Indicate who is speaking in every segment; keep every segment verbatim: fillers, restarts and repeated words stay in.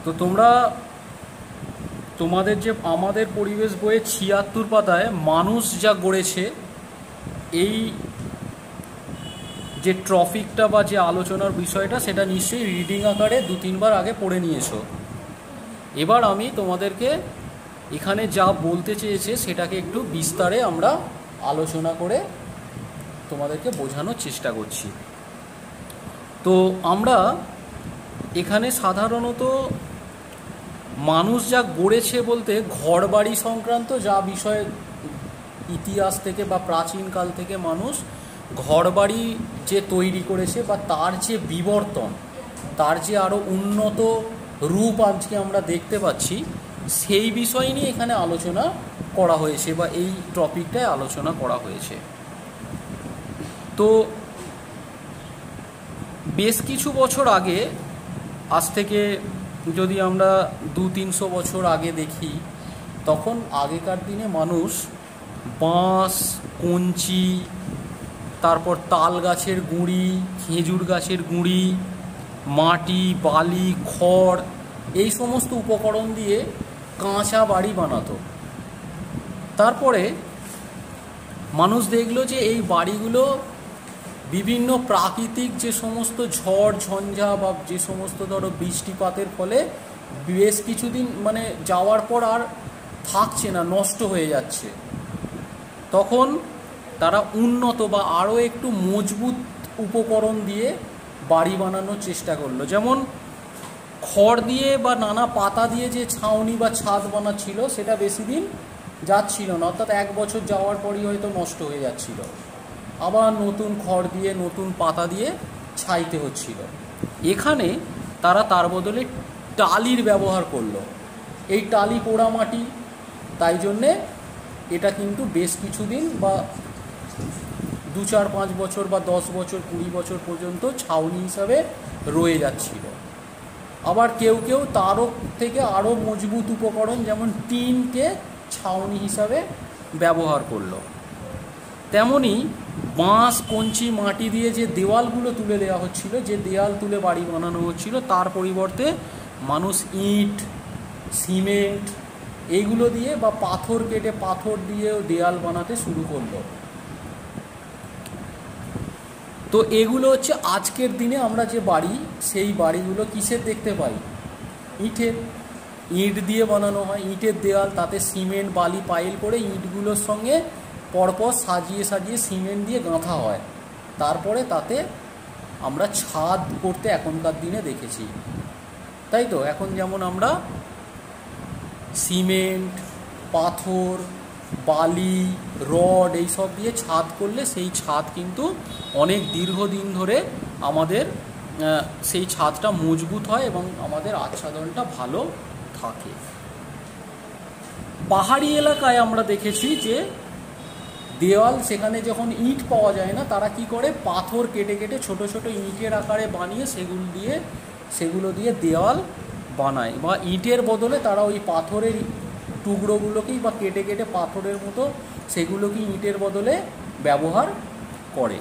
Speaker 1: তো তোমরা তোমাদের যে আমাদের পরিবেশ বইয়ের ছিয়াত্তর পাতায় মানুষ যা গড়েছে এই যে টপিকটা বা যে আলোচনার বিষয়টা সেটা নিশ্চয়ই রিডিং আকারে দু তিনবার আগে পড়ে নিয়েছো। এবার আমি তোমাদেরকে এখানে যা বলতে চেয়েছে সেটাকে একটু বিস্তারে আমরা আলোচনা করে তোমাদেরকে বোঝানোর চেষ্টা করছি। তো আমরা এখানে সাধারণত মানুষ যা গড়েছে বলতে ঘরবাড়ি সংক্রান্ত যা বিষয় ইতিহাস থেকে বা প্রাচীনকাল থেকে মানুষ ঘরবাড়ি যে তৈরি করেছে বা তার যে বিবর্তন, তার যে আরও উন্নত রূপ আজকে আমরা দেখতে পাচ্ছি, সেই বিষয় নিয়ে এখানে আলোচনা করা হয়েছে বা এই টপিকটায় আলোচনা করা হয়েছে। তো বেশ কিছু বছর আগে, আজ থেকে যদি আমরা দু তিনশো বছর আগে দেখি, তখন আগেকার দিনে মানুষ বাঁশ, কঞ্চি, তারপর তাল গাছের গুঁড়ি, খেজুর গাছের গুঁড়ি, মাটি, বালি, খড় এই সমস্ত উপকরণ দিয়ে কাঁচা বাড়ি বানাতো। তারপরে মানুষ দেখলো যে এই বাড়িগুলো বিভিন্ন প্রাকৃতিক যে সমস্ত ঝড় ঝঞ্ঝা বা যে সমস্ত ধরো বৃষ্টিপাতের ফলে বেশ কিছুদিন মানে যাওয়ার পর আর থাকছে না, নষ্ট হয়ে যাচ্ছে। তখন তারা উন্নত বা আরও একটু মজবুত উপকরণ দিয়ে বাড়ি বানানোর চেষ্টা করলো। যেমন খড় দিয়ে বা নানা পাতা দিয়ে যে ছাউনি বা ছাদ বানাচ্ছিল সেটা বেশি দিন যাচ্ছিল না, অর্থাৎ এক বছর যাওয়ার পরই হয়তো নষ্ট হয়ে যাচ্ছিল। আবার নতুন খড় দিয়ে নতুন পাতা দিয়ে ছাইতে হচ্ছিল। এখানে তারা তার বদলে টালির ব্যবহার করলো। এই টালি পোড়া মাটি, তাই জন্যে এটা কিন্তু বেশ কিছুদিন বা দু চার পাঁচ বছর বা দশ বছর কুড়ি বছর পর্যন্ত ছাউনি হিসাবে রয়ে যাচ্ছিল। আবার কেউ কেউ তারও থেকে আরও মজবুত উপকরণ যেমন টিনকে ছাউনি হিসাবে ব্যবহার করলো। তেমনি বাঁশ, কঞ্চি, মাটি দিয়ে যে দেওয়ালগুলো তুলে দেওয়া হচ্ছিল, যে দেওয়াল তুলে বাড়ি বানানো হচ্ছিল, তার পরিবর্তে মানুষ ইট, সিমেন্ট এইগুলো দিয়ে বা পাথর কেটে পাথর দিয়েও দেওয়াল বানাতে শুরু করলো। তো এগুলো হচ্ছে আজকের দিনে আমরা যে বাড়ি, সেই বাড়িগুলো কিসের দেখতে পাই? ইটের। ইট দিয়ে বানানো হয়, ইটের দেওয়াল, তাতে সিমেন্ট বালি পাইল করে ইটগুলোর সঙ্গে পরপর সাজিয়ে সাজিয়ে সিমেন্ট দিয়ে গাঁথা হয়। তারপরে তাতে আমরা ছাদ করতে এখনকার দিনে দেখেছি, তাই তো? এখন যেমন আমরা সিমেন্ট, পাথর, বালি, রড এইসব দিয়ে ছাদ করলে সেই ছাদ কিন্তু অনেক দীর্ঘদিন ধরে আমাদের সেই ছাদটা মজবুত হয় এবং আমাদের আচ্ছাদনটা ভালো থাকে। পাহাড়ি এলাকায় আমরা দেখেছি যে দেওয়াল, সেখানে যখন ইট পাওয়া যায় না, তারা কি করে পাথর কেটে কেটে ছোট ছোট ইটের আকারে বানিয়ে সেগুলো দিয়ে সেগুলো দিয়ে দেওয়াল বানায়, বা ইটের বদলে তারা ওই পাথরের টুকরোগুলোকেই বা কেটে কেটে পাথরের মতো সেগুলোকে ইটের বদলে ব্যবহার করে।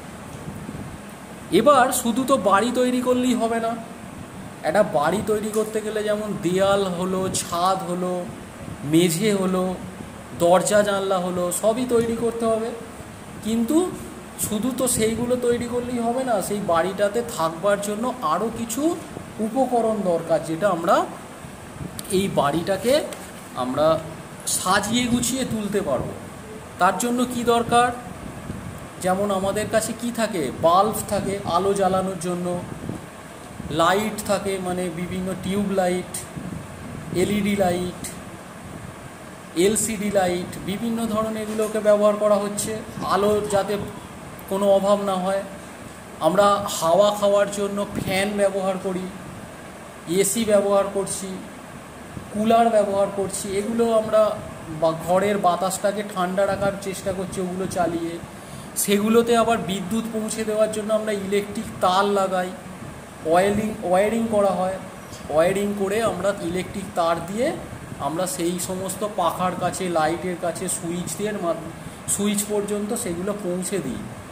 Speaker 1: এবার শুধু তো বাড়ি তৈরি করলেই হবে না। একটা বাড়ি তৈরি করতে গেলে যেমন দেয়াল হলো, ছাদ হলো, মেঝে হলো, দরজা জানলা হলো, সবই তৈরি করতে হবে। কিন্তু শুধু তো সেইগুলো তৈরি করলেই হবে না, সেই বাড়িটাতে থাকবার জন্য আরও কিছু উপকরণ দরকার, যেটা আমরা এই বাড়িটাকে আমরা সাজিয়ে গুছিয়ে তুলতে পারবো। তার জন্য কি দরকার? যেমন আমাদের কাছে কি থাকে? বাল্ব থাকে আলো জ্বালানোর জন্য, লাইট থাকে মানে বিভিন্ন tube light, LED light, LCD light, বিভিন্ন ধরনের এগুলোকে ব্যবহার করা হচ্ছে আলোর যাতে কোনো অভাব না হয়। আমরা হাওয়া খাওয়ার জন্য ফ্যান ব্যবহার করি, এসি ব্যবহার করছি, কুলার ব্যবহার করছি। এগুলো আমরা ঘরের বাতাসটাকে ঠান্ডা রাখার চেষ্টা করছি ওগুলো চালিয়ে। সেগুলোতে আবার বিদ্যুৎ পৌঁছে দেওয়ার জন্য আমরা ইলেকট্রিক তার লাগাই, ওয়ারিং ওয়ারিং করা হয়। ওয়ারিং করে আমরা ইলেকট্রিক তার দিয়ে আমরা সেই সমস্ত পাখার কাছে, লাইটের কাছে, সুইচ দিয়ে সুইচ পর্যন্ত সেগুলো পৌঁছে দিই।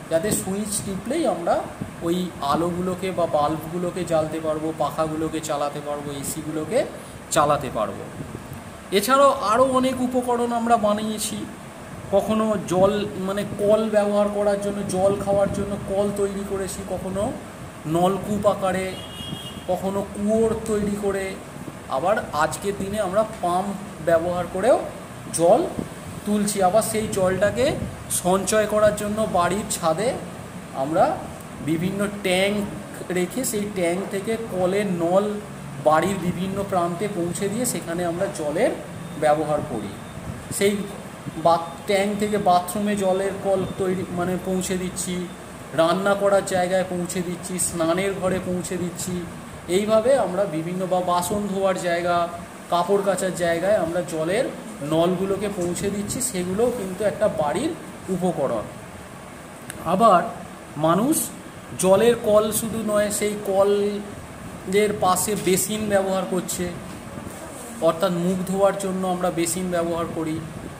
Speaker 1: যাতে সুইচ টিপলেই আমরা ওই আলোগুলোকে বা বাল্বগুলোকে জ্বালতে পারবো, পাখাগুলোকে চালাতে পারবো, এসিগুলোকে চালাতে পারবো। এছাড়াও আরও অনেক উপকরণ আমরা বানিয়েছি। কখনো জল মানে কল ব্যবহার করার জন্য, জল খাওয়ার জন্য কল তৈরি করেছি, কখনো নলকূপ আকারে, কখনো কুয়োর তৈরি করে, আবার আজকের দিনে আমরা পাম্প ব্যবহার করেও জল তুলছি। আবার সেই জলটাকে সঞ্চয় করার জন্য বাড়ির ছাদে আমরা বিভিন্ন ট্যাঙ্ক রেখে সেই ট্যাঙ্ক থেকে কলের নল বাড়ির বিভিন্ন প্রান্তে পৌঁছে দিয়ে সেখানে আমরা জলের ব্যবহার করি। সেই বা ট্যাঙ্ক থেকে বাথরুমে জলের কল তৈরি মানে পৌঁছে দিচ্ছি, রান্না করার জায়গায় পৌঁছে দিচ্ছি, স্নানের ঘরে পৌঁছে দিচ্ছি। এইভাবে আমরা বিভিন্ন বা বাসন ধোয়ার জায়গা, কাপড় কাচার জায়গায় আমরা জলের নলগুলোকে পৌঁছে দিচ্ছি। সেগুলোও কিন্তু একটা বাড়ির উপকরণ। আবার মানুষ জলের কল শুধু নয়, সেই কলের পাশে বেসিন ব্যবহার করছে, অর্থাৎ মুখ ধোয়ার জন্য আমরা বেসিন ব্যবহার করি।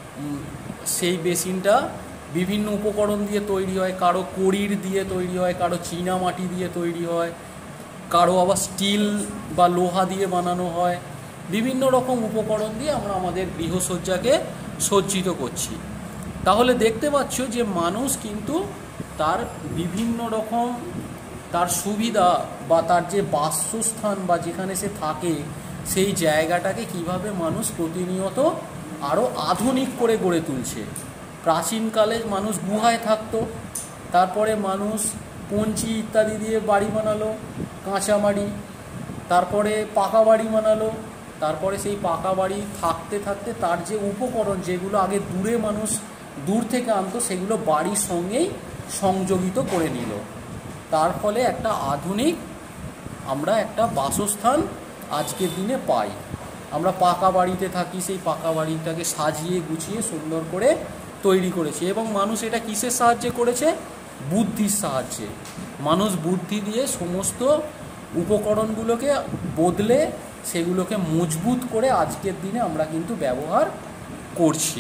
Speaker 1: সেই বেসিনটা বিভিন্ন উপকরণ দিয়ে তৈরি হয়, কারো কড়ির দিয়ে তৈরি হয়, কারো চীনা মাটি দিয়ে তৈরি হয়, কারো আবার স্টিল বা লোহা দিয়ে বানানো হয়। বিভিন্ন রকম উপকরণ দিয়ে আমরা আমাদের গৃহসজ্জাকে সজ্জিত করছি। তাহলে দেখতে পাচ্ছ যে মানুষ কিন্তু তার বিভিন্ন রকম তার সুবিধা বা তার যে বাসস্থান বা যেখানে সে থাকে সেই জায়গাটাকে কিভাবে মানুষ প্রতিনিয়ত আরও আধুনিক করে গড়ে তুলছে। প্রাচীনকালে মানুষ গুহায় থাকতো, তারপরে মানুষ পঞ্চি ইত্যাদি দিয়ে বাড়ি বানালো, কাঁচা বাড়ি, তারপরে পাকা বাড়ি বানালো, তারপরে সেই পাকা বাড়ি থাকতে থাকতে তার যে উপকরণ যেগুলো আগে দূরে মানুষ দূর থেকে আনতো সেগুলো বাড়ির সঙ্গেই সংযোজিত করে নিল। তার ফলে একটা আধুনিক আমরা একটা বাসস্থান আজকের দিনে পাই। আমরা পাকা বাড়িতে থাকি, সেই পাকা বাড়িটাকে সাজিয়ে গুছিয়ে সুন্দর করে তৈরি করেছে। এবং মানুষ এটা কিসের সাহায্যে করেছে? বুদ্ধির সাহায্যে। মানুষ বুদ্ধি দিয়ে সমস্ত উপকরণগুলোকে বদলে সেগুলোকে মজবুত করে আজকের দিনে আমরা কিন্তু ব্যবহার করছি।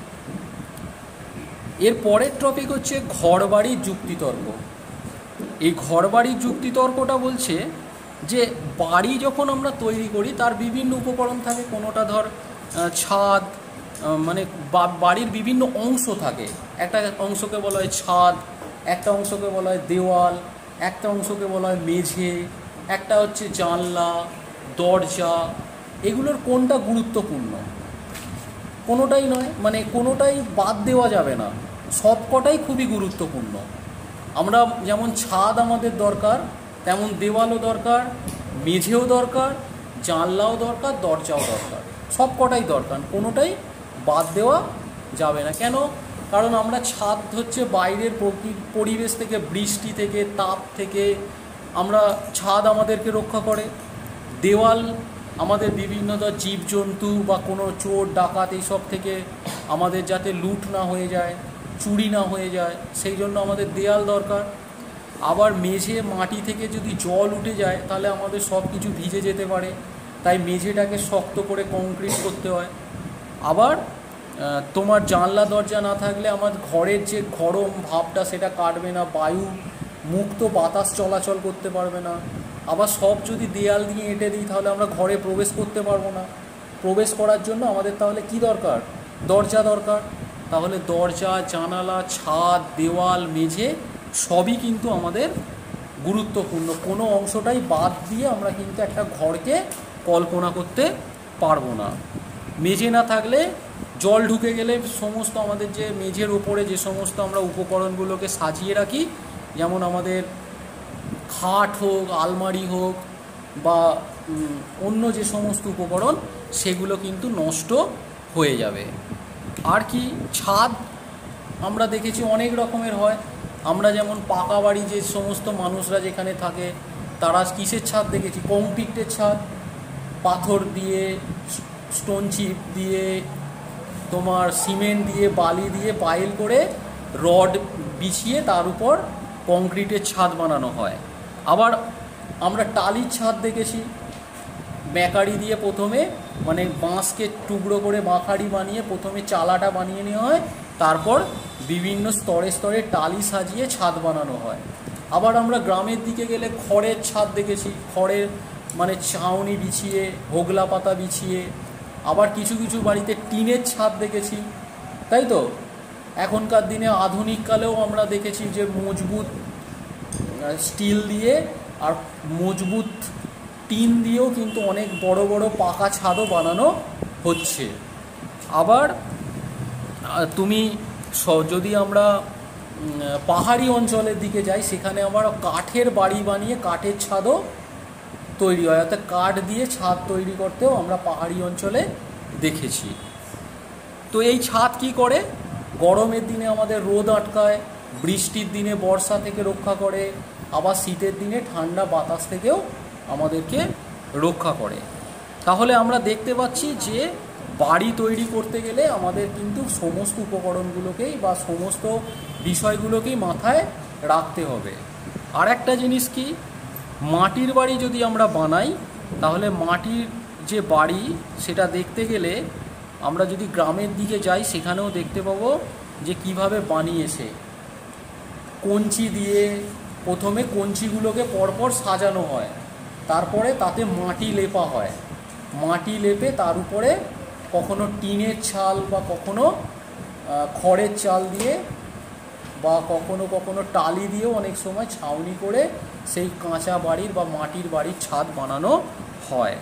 Speaker 1: এর পরের টপিক হচ্ছে ঘরবাড়ির যুক্তিতর্ক। এই ঘরবাড়ির যুক্তিতর্কটা বলছে যে বাড়ি যখন আমরা তৈরি করি তার বিভিন্ন উপকরণ থাকে। কোনোটা ধর ছাদ, মানে বাড়ির বিভিন্ন অংশ থাকে। একটা অংশকে বলা হয় ছাদ, একটা অংশকে বলা হয় দেওয়াল, একটা অংশকে বলা হয় মেঝে, একটা হচ্ছে জানলা, দরজা। এগুলোর কোনটা গুরুত্বপূর্ণ? কোনোটাই নয়, মানে কোনোটাই বাদ দেওয়া যাবে না, সব কটাই খুবই গুরুত্বপূর্ণ। আমরা যেমন ছাদ আমাদের দরকার, তেমন দেওয়ালও দরকার, মেঝেও দরকার, জানলাও দরকার, দরজাও দরকার, সব কটাই দরকার, কোনোটাই বাদ দেওয়া যাবে না। কেন? কারণ আমরা ছাদ হচ্ছে বাইরের পরিবেশ থেকে, বৃষ্টি থেকে, তাপ থেকে আমরা ছাদ আমাদেরকে রক্ষা করে। দেওয়াল আমাদের বিভিন্ন ধর জীবজন্তু বা কোনো চোর ডাকাত এইসব থেকে আমাদের যাতে লুট না হয়ে যায়, চুরি না হয়ে যায়, সেই জন্য আমাদের দেয়াল দরকার। আবার মেঝে মাটি থেকে যদি জল উঠে যায় তাহলে আমাদের সব কিছু ভিজে যেতে পারে, তাই মেঝেটাকে শক্ত করে কংক্রিট করতে হয়। আবার তোমার জানলা দরজা না থাকলে আমার ঘরের যে গরম ভাবটা সেটা কাটবে না, বায়ু মুক্ত বাতাস চলাচল করতে পারবে না। আবার সব যদি দেয়াল দিয়ে এঁটে দিই তাহলে আমরা ঘরে প্রবেশ করতে পারবো না। প্রবেশ করার জন্য আমাদের তাহলে কি দরকার? দরজা দরকার। তাহলে দরজা, জানালা, ছাদ, দেওয়াল, মেঝে সবই কিন্তু আমাদের গুরুত্বপূর্ণ। কোনো অংশটাই বাদ দিয়ে আমরা কিন্তু একটা ঘরকে কল্পনা করতে পারবো না। মেঝে না থাকলে জল ঢুকে গেলে সমস্ত আমাদের যে মেঝের ওপরে যে সমস্ত আমরা উপকরণগুলোকে সাজিয়ে রাখি, যেমন আমাদের খাট হোক, আলমারি হোক বা অন্য যে সমস্ত উপকরণ, সেগুলো কিন্তু নষ্ট হয়ে যাবে। আর কি, ছাদ আমরা দেখেছি অনেক রকমের হয়। আমরা যেমন পাকা বাড়ি যে সমস্ত মানুষরা যেখানে থাকে তারা কিসের ছাদ দেখেছি? কংক্রিটের ছাদ, পাথর দিয়ে, স্টোন চিপ দিয়ে, তোমার সিমেন্ট দিয়ে, বালি দিয়ে পাইল করে রড বিছিয়ে তার উপর কংক্রিটের ছাদ বানানো হয়। আবার আমরা টালির ছাদ দেখেছি, বেকারি দিয়ে প্রথমে মানে বাঁশকে টুকরো করে বাঁখারি বানিয়ে প্রথমে চালাটা বানিয়ে নেওয়া হয়, তারপর বিভিন্ন স্তরে স্তরে টালি সাজিয়ে ছাদ বানানো হয়। আবার আমরা গ্রামের দিকে গেলে খড়ের ছাদ দেখেছি, খড়ের মানে ছাউনি বিছিয়ে, হোগলা পাতা বিছিয়ে। আবার কিছু কিছু বাড়িতে টিনের ছাদ দেখেছি, তাই তো। এখনকার দিনে আধুনিক কালেও আমরা দেখেছি যে মজবুত স্টিল দিয়ে আর মজবুত টিন দিয়েও কিন্তু অনেক বড় বড় পাকা ছাদও বানানো হচ্ছে। আবার তুমি যদি আমরা পাহাড়ি অঞ্চলের দিকে যাই, সেখানে আবার কাঠের বাড়ি বানিয়ে কাঠের ছাদও তৈরি হয়, অর্থাৎ কাঠ দিয়ে ছাদ তৈরি করতেও আমরা পাহাড়ি অঞ্চলে দেখেছি। তো এই ছাদ কি করে? গরমের দিনে আমাদের রোদ আটকায়, বৃষ্টির দিনে বর্ষা থেকে রক্ষা করে, আবার শীতের দিনে ঠান্ডা বাতাস থেকেও আমাদেরকে রক্ষা করে। তাহলে আমরা দেখতে পাচ্ছি যে বাড়ি তৈরি করতে গেলে আমাদের কিন্তু সমস্ত উপকরণগুলোকেই বা সমস্ত বিষয়গুলোকেই মাথায় রাখতে হবে। আর একটা জিনিস কি, মাটির বাড়ি যদি আমরা বানাই, তাহলে মাটির যে বাড়ি সেটা দেখতে গেলে আমরা যদি গ্রামের দিকে যাই, সেখানেও দেখতে পাবো যে কিভাবে বানিয়েছে। কঞ্চি দিয়ে প্রথমে কঞ্চিগুলোকে পরপর সাজানো হয়, তারপরে তাতে মাটি লেপা হয়, মাটি লেপে তার উপরে কখনো টিনের ছাল বা কখনো খড়ের চাল দিয়ে বা কখনো কখনো টালি দিয়েও অনেক সময় ছাউনি করে সেই কাঁচা বাড়ির বা মাটির বাড়ির ছাদ বানানো হয়।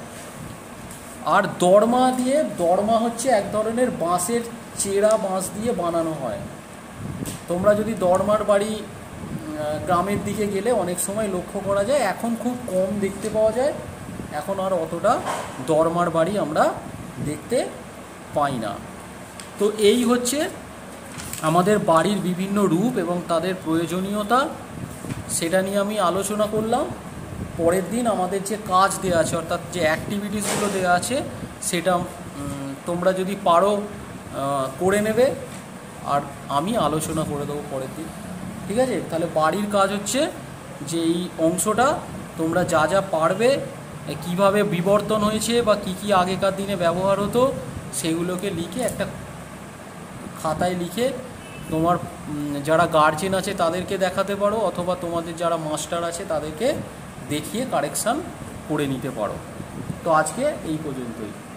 Speaker 1: আর দরমা দিয়ে, দরমা হচ্ছে এক ধরনের বাঁশের চেরা বাঁশ দিয়ে বানানো হয়। তোমরা যদি দরমার বাড়ি গ্রামের দিকে গেলে অনেক সময় লক্ষ্য করা যায়, এখন খুব কম দেখতে পাওয়া যায়, এখন আর অতটা দরমার বাড়ি আমরা দেখতে পাই না। তো এই হচ্ছে আমাদের বাড়ির বিভিন্ন রূপ এবং তাদের প্রয়োজনীয়তা, সেটা নিয়ে আমি আলোচনা করলাম। পরের দিন আমাদের যে কাজ দেওয়া আছে, অর্থাৎ যে অ্যাক্টিভিটিসগুলো দেওয়া আছে, সেটা তোমরা যদি পারো করে নেবে, আর আমি আলোচনা করে দেবো পরের দিন, ঠিক আছে? তাহলে বাড়ির কাজ হচ্ছে যে এই অংশটা তোমরা যা যা পারবে, কিভাবে বিবর্তন হয়েছে বা কি কি আগেকার দিনে ব্যবহার হতো, সেগুলোকে লিখে একটা খাতায় লিখে তোমার যারা গার্জেন আছে তাদেরকে দেখাতে পারো, অথবা তোমাদের যারা মাস্টার আছে তাদেরকে দেখিয়ে কারেকশান করে নিতে পারো। তো আজকে এই পর্যন্তই।